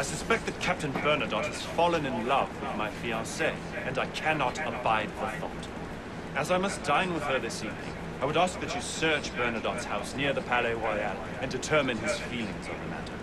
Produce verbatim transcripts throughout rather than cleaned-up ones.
I suspect that Captain Bernadotte has fallen in love with my fiancée, and I cannot abide the thought. As I must dine with her this evening, I would ask that you search Bernadotte's house near the Palais Royal and determine his feelings on the matter.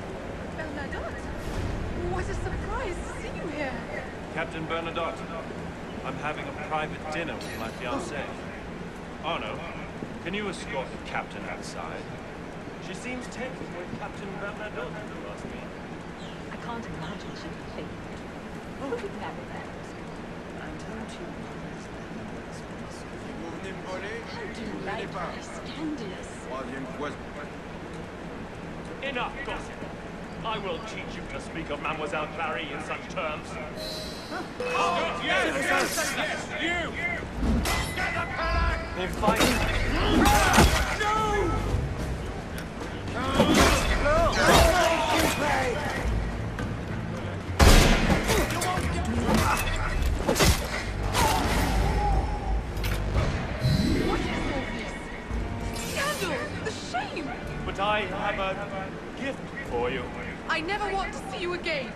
Captain Bernadotte, I'm having a private dinner with my fiancée. Arno, can you escort the captain outside? She seems taken with Captain Bernadotte, if you ask me. I can't imagine she could think. Who would marry that? I don't you How do you like my scandalous? Enough gossip! I will teach you to speak of Mademoiselle Clary in such terms. Oh, yes, yes, yes, you! Get the paddock! We'll fight. No! What is all this? Scandal! The shame! But I have a gift for you. I never want to see you again!